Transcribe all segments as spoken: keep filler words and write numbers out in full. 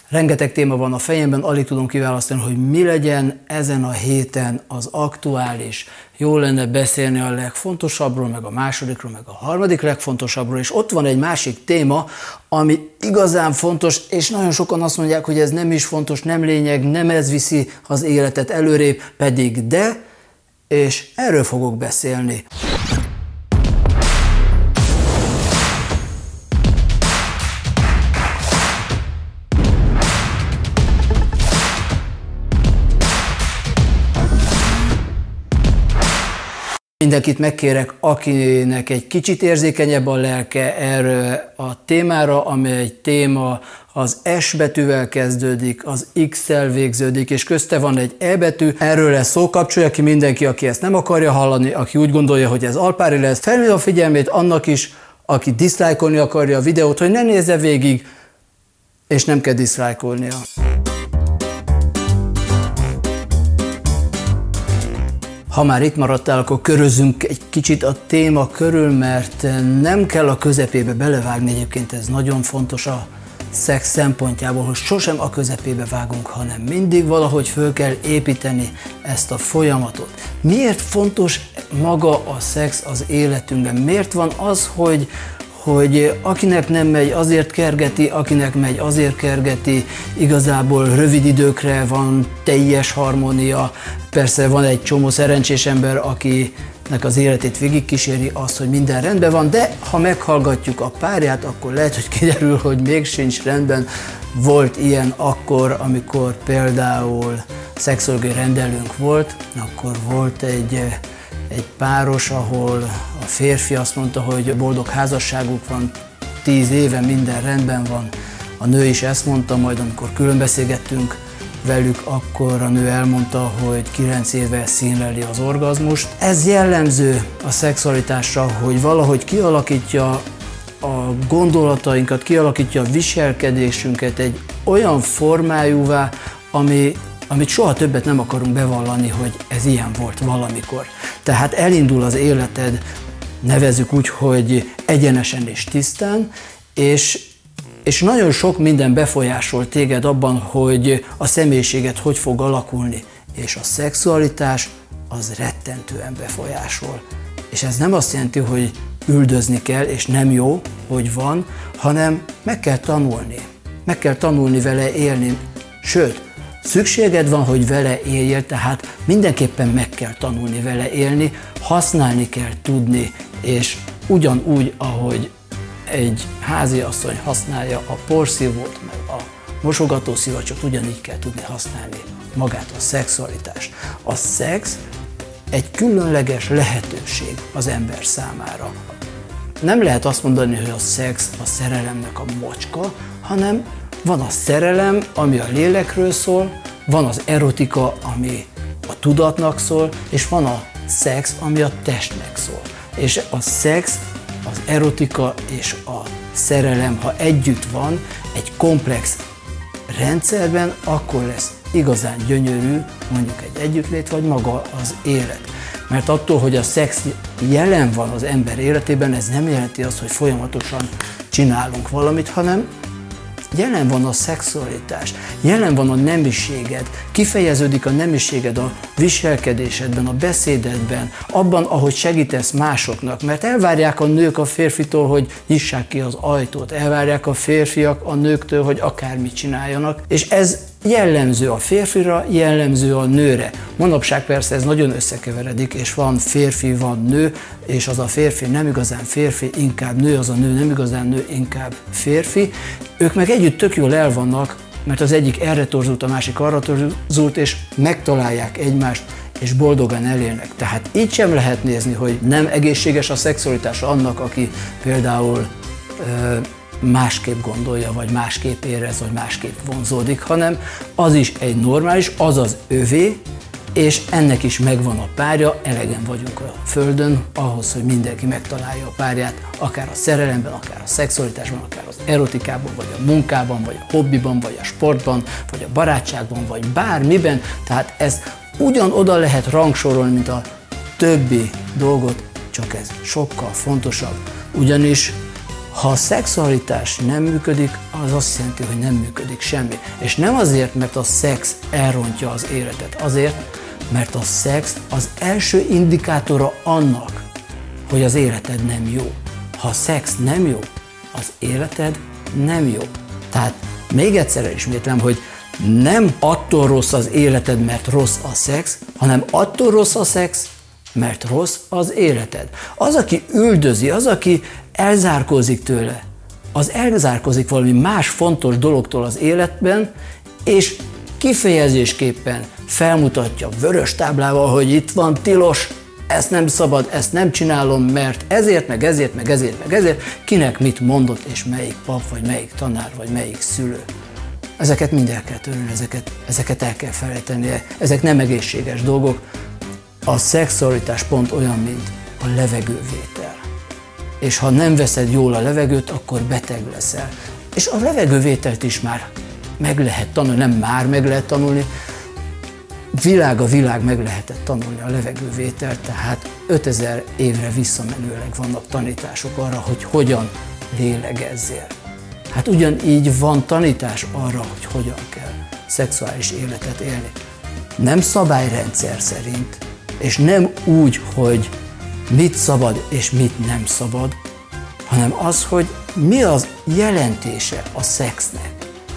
Rengeteg téma van a fejemben, alig tudom kiválasztani, hogy mi legyen ezen a héten az aktuális. Jó lenne beszélni a legfontosabbról, meg a másodikról, meg a harmadik legfontosabbról, és ott van egy másik téma, ami igazán fontos, és nagyon sokan azt mondják, hogy ez nem is fontos, nem lényeg, nem ez viszi az életet előrébb, pedig de, és erről fogok beszélni. Mindenkit megkérek, akinek egy kicsit érzékenyebb a lelke erre a témára, amely egy téma az S betűvel kezdődik, az X-el végződik, és közte van egy E betű. Erről lesz szó, kapcsolja ki mindenki, aki ezt nem akarja hallani, aki úgy gondolja, hogy ez alpári lesz. Felhívja a figyelmét annak is, aki diszlájkolni akarja a videót, hogy ne nézze végig, és nem kell diszlájkolnia. Ha már itt maradtál, akkor körözünk egy kicsit a téma körül, mert nem kell a közepébe belevágni, egyébként ez nagyon fontos a szex szempontjából, hogy sosem a közepébe vágunk, hanem mindig valahogy föl kell építeni ezt a folyamatot. Miért fontos maga a szex az életünkben? Miért van az, hogy hogy akinek nem megy, azért kergeti, akinek megy, azért kergeti, igazából rövid időkre van teljes harmónia. Persze van egy csomó szerencsés ember, akinek az életét végigkíséri azt, hogy minden rendben van, de ha meghallgatjuk a párját, akkor lehet, hogy kiderül, hogy még sincs rendben. Volt ilyen akkor, amikor például szexológiai rendelőnk volt, akkor volt egy Egy páros, ahol a férfi azt mondta, hogy boldog házasságuk van, tíz éve minden rendben van. A nő is ezt mondta, majd amikor különbeszélgettünk velük, akkor a nő elmondta, hogy kilenc éve színleli az orgazmust. Ez jellemző a szexualitásra, hogy valahogy kialakítja a gondolatainkat, kialakítja a viselkedésünket egy olyan formájúvá, ami amit soha többet nem akarunk bevallani, hogy ez ilyen volt valamikor. Tehát elindul az életed, nevezzük úgy, hogy egyenesen és tisztán, és, és nagyon sok minden befolyásol téged abban, hogy a személyiséged hogy fog alakulni. És a szexualitás az rettentően befolyásol. És ez nem azt jelenti, hogy üldözni kell, és nem jó, hogy van, hanem meg kell tanulni. Meg kell tanulni vele élni, sőt, szükséged van, hogy vele éljél, tehát mindenképpen meg kell tanulni vele élni, használni kell tudni, és ugyanúgy, ahogy egy háziasszony használja a porszívót, meg a mosogatószivacsot, ugyanígy kell tudni használni magát a szexualitást. A szex egy különleges lehetőség az ember számára. Nem lehet azt mondani, hogy a szex a szerelemnek a mocska, hanem van a szerelem, ami a lélekről szól, van az erotika, ami a tudatnak szól, és van a szex, ami a testnek szól. És a szex, az erotika és a szerelem, ha együtt van egy komplex rendszerben, akkor lesz igazán gyönyörű mondjuk egy együttlét, vagy maga az élet. Mert attól, hogy a szex jelen van az ember életében, ez nem jelenti azt, hogy folyamatosan csinálunk valamit, hanem jelen van a szexualitás, jelen van a nemiséged, kifejeződik a nemiséged a viselkedésedben, a beszédedben, abban, ahogy segítesz másoknak, mert elvárják a nők a férfitól, hogy nyissák ki az ajtót, elvárják a férfiak a nőktől, hogy akármit csináljanak, és ez jellemző a férfira, jellemző a nőre. Manapság persze ez nagyon összekeveredik, és van férfi, van nő, és az a férfi nem igazán férfi, inkább nő, az a nő nem igazán nő, inkább férfi. Ők meg együtt tök jól el vannak, mert az egyik erre torzult, a másik arra torzult, és megtalálják egymást, és boldogan elélnek. Tehát így sem lehet nézni, hogy nem egészséges a szexualitás annak, aki például ö, másképp gondolja, vagy másképp érez, vagy másképp vonzódik, hanem az is egy normális, az az övé, és ennek is megvan a párja, elegen vagyunk a Földön, ahhoz, hogy mindenki megtalálja a párját, akár a szerelemben, akár a szexualitásban, akár az erotikában, vagy a munkában, vagy a hobbiban, vagy a sportban, vagy a barátságban, vagy bármiben. Tehát ezt ugyanoda lehet rangsorolni, mint a többi dolgot, csak ez sokkal fontosabb. Ugyanis Ha a szexualitás nem működik, az azt jelenti, hogy nem működik semmi. És nem azért, mert a szex elrontja az életet, azért, mert a szex az első indikátora annak, hogy az életed nem jó. Ha a szex nem jó, az életed nem jó. Tehát még egyszer ismétlem, hogy nem attól rossz az életed, mert rossz a szex, hanem attól rossz a szex, mert rossz az életed. Az, aki üldözi, az, aki elzárkózik tőle, az elzárkózik valami más fontos dologtól az életben, és kifejezésképpen felmutatja vörös táblával, hogy itt van tilos, ezt nem szabad, ezt nem csinálom, mert ezért, meg ezért, meg ezért, meg ezért, kinek mit mondott, és melyik pap, vagy melyik tanár, vagy melyik szülő. Ezeket mind el kell törölni, ezeket, ezeket el kell felejteni, ezek nem egészséges dolgok. A szexualitás pont olyan, mint a levegővétel. És ha nem veszed jól a levegőt, akkor beteg leszel. És a levegővételt is már meg lehet tanulni, nem már meg lehet tanulni, világ a világ meg lehetett tanulni a levegővételt, tehát ötezer évre visszamenőleg vannak tanítások arra, hogy hogyan lélegezzél. Hát ugyanígy van tanítás arra, hogy hogyan kell szexuális életet élni. Nem szabályrendszer szerint, és nem úgy, hogy mit szabad és mit nem szabad, hanem az, hogy mi az jelentése a szexnek.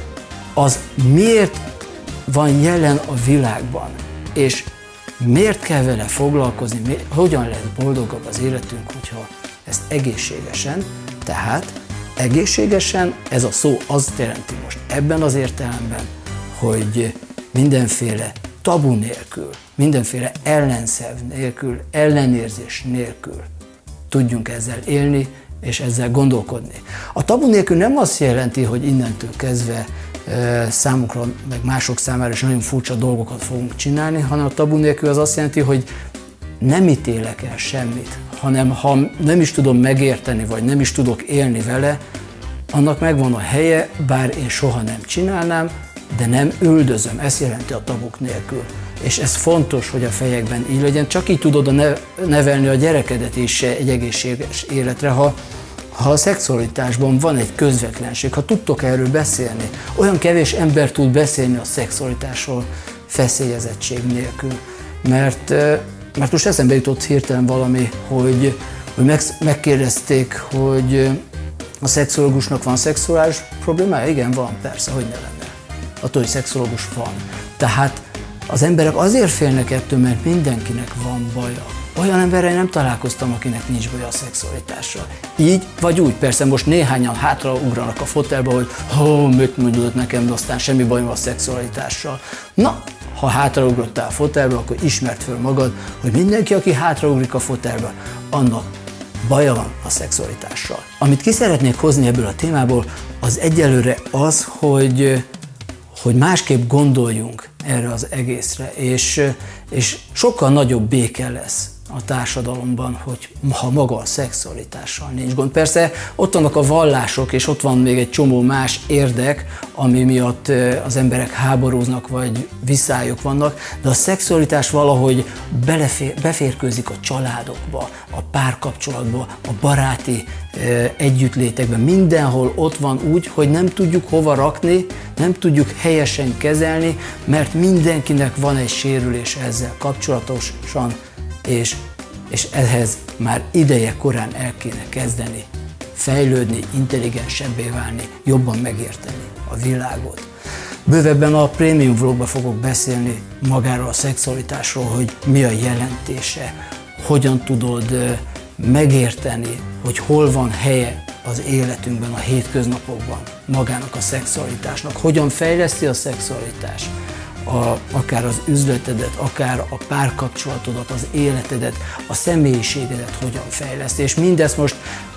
Az miért van jelen a világban, és miért kell vele foglalkozni, mi, hogyan lehet boldogabb az életünk, hogyha ezt egészségesen, tehát egészségesen, ez a szó azt jelenti most ebben az értelemben, hogy mindenféle tabu nélkül, mindenféle ellenszerv nélkül, ellenérzés nélkül tudjunk ezzel élni, és ezzel gondolkodni. A tabu nélkül nem azt jelenti, hogy innentől kezdve e, számukra, meg mások számára is nagyon furcsa dolgokat fogunk csinálni, hanem a tabu nélkül az azt jelenti, hogy nem ítélek el semmit, hanem ha nem is tudom megérteni, vagy nem is tudok élni vele, annak megvan a helye, bár én soha nem csinálnám, de nem üldözöm. Ezt jelenti a tabuk nélkül. És ez fontos, hogy a fejekben így legyen. Csak így tudod nevelni a gyerekedet is egy egészséges életre, ha, ha a szexualitásban van egy közvetlenség, ha tudtok erről beszélni. Olyan kevés ember tud beszélni a szexualitásról feszélyezettség nélkül. Mert, mert most eszembe jutott hirtelen valami, hogy, hogy meg, megkérdezték, hogy a szexológusnak van szexuális problémája? Igen, van, persze, hogy ne lenne. Attól, hogy szexológus van. Tehát az emberek azért félnek ettől, mert mindenkinek van baja. Olyan emberrel nem találkoztam, akinek nincs baja a szexualitással. Így vagy úgy. Persze most néhányan hátraugranak a fotelbe, hogy ó, mit mondod nekem, de aztán semmi bajom a szexualitással. Na, ha hátraugrottál a fotelbe, akkor ismerd föl magad, hogy mindenki, aki hátraugrik a fotelbe, annak baja van a szexualitással. Amit ki szeretnék hozni ebből a témából, az egyelőre az, hogy hogy másképp gondoljunk erre az egészre, és, és sokkal nagyobb béke lesz a társadalomban, hogy ha maga a szexualitással nincs gond. Persze ott vannak a vallások, és ott van még egy csomó más érdek, ami miatt az emberek háborúznak, vagy visszályok vannak, de a szexualitás valahogy belefér, beférkőzik a családokba, a párkapcsolatba, a baráti együttlétekben, mindenhol ott van úgy, hogy nem tudjuk hova rakni, nem tudjuk helyesen kezelni, mert mindenkinek van egy sérülés ezzel kapcsolatosan, és, és ehhez már ideje korán el kéne kezdeni, fejlődni, intelligensebbé válni, jobban megérteni a világot. Bővebben a Prémium Vlogban fogok beszélni magáról a szexualitásról, hogy mi a jelentése, hogyan tudod megérteni, hogy hol van helye az életünkben, a hétköznapokban magának a szexualitásnak, hogyan fejleszti a szexualitás a, akár az üzletedet, akár a párkapcsolatodat, az életedet, a személyiségedet hogyan fejleszti. És mindezt most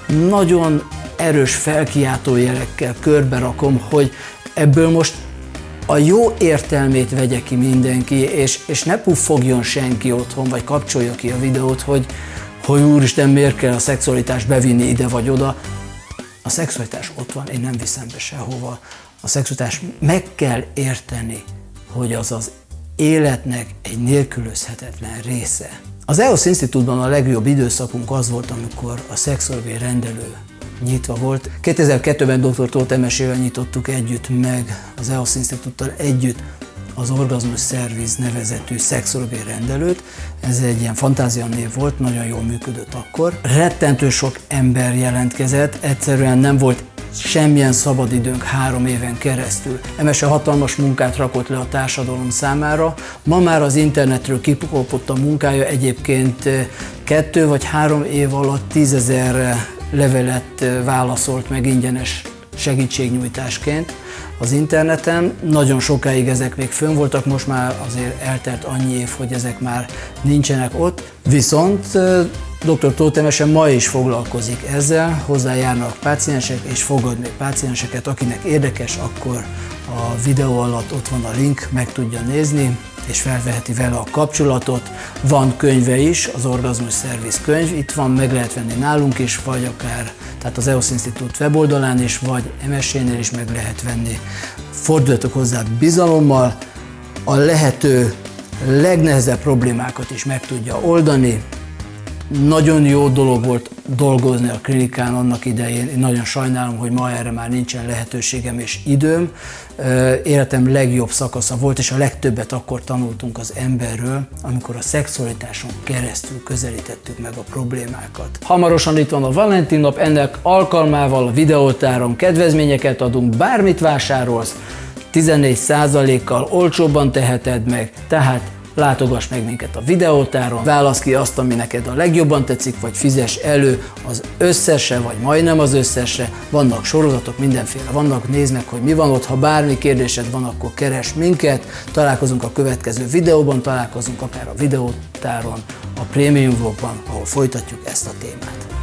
nagyon erős felkiáltójelekkel körbe rakom, hogy ebből most a jó értelmét vegye ki mindenki, és, és ne puffogjon senki otthon, vagy kapcsolja ki a videót, hogy, hogy úristen, miért kell a szexualitást bevinni ide vagy oda. A szexualitás ott van, én nem viszem be sehova. A szexualitás meg kell érteni, hogy az az életnek egy nélkülözhetetlen része. Az E O S Institute-ban a legjobb időszakunk az volt, amikor a szexológiai rendelő nyitva volt. kétezer-kettőben dr. Tóth Emesével nyitottuk együtt meg, az e o es Institute-tal együtt az Orgazmus Service nevezetű szexológiai rendelőt. Ez egy ilyen fantázia név volt, nagyon jól működött akkor. Rettentő sok ember jelentkezett, egyszerűen nem volt semmilyen szabadidőnk három éven keresztül. Emese hatalmas munkát rakott le a társadalom számára. Ma már az internetről kipukolott a munkája, egyébként kettő vagy három év alatt tízezer levelet válaszolt meg ingyenes segítségnyújtásként az interneten. Nagyon sokáig ezek még fönn voltak, most már azért eltelt annyi év, hogy ezek már nincsenek ott. Viszont dr. Tóth Emese ma is foglalkozik ezzel, hozzájárnak páciensek és fogad még pácienseket, akinek érdekes, akkor a videó alatt ott van a link, meg tudja nézni, és felveheti vele a kapcsolatot. Van könyve is, az Orgazmus Service könyv, itt van, meg lehet venni nálunk is, vagy akár tehát az e o es Institute weboldalán is, vagy Emesénél is meg lehet venni. Forduljatok hozzá bizalommal, a lehető legnehezebb problémákat is meg tudja oldani. Nagyon jó dolog volt dolgozni a klinikán annak idején. Én nagyon sajnálom, hogy ma erre már nincsen lehetőségem és időm. Életem legjobb szakasza volt, és a legtöbbet akkor tanultunk az emberről, amikor a szexualitáson keresztül közelítettük meg a problémákat. Hamarosan itt van a Valentin nap, ennek alkalmával a videótáron kedvezményeket adunk, bármit vásárolsz, tizennégy százalékkal olcsóbban teheted meg, tehát látogass meg minket a videótáron, válasz ki azt, ami neked a legjobban tetszik, vagy fizess elő az összesre, vagy majdnem az összesre. Vannak sorozatok, mindenféle vannak, nézd meg, hogy mi van ott. Ha bármi kérdésed van, akkor keres minket. Találkozunk a következő videóban, találkozunk akár a videótáron, a Premium Vlogban, ahol folytatjuk ezt a témát.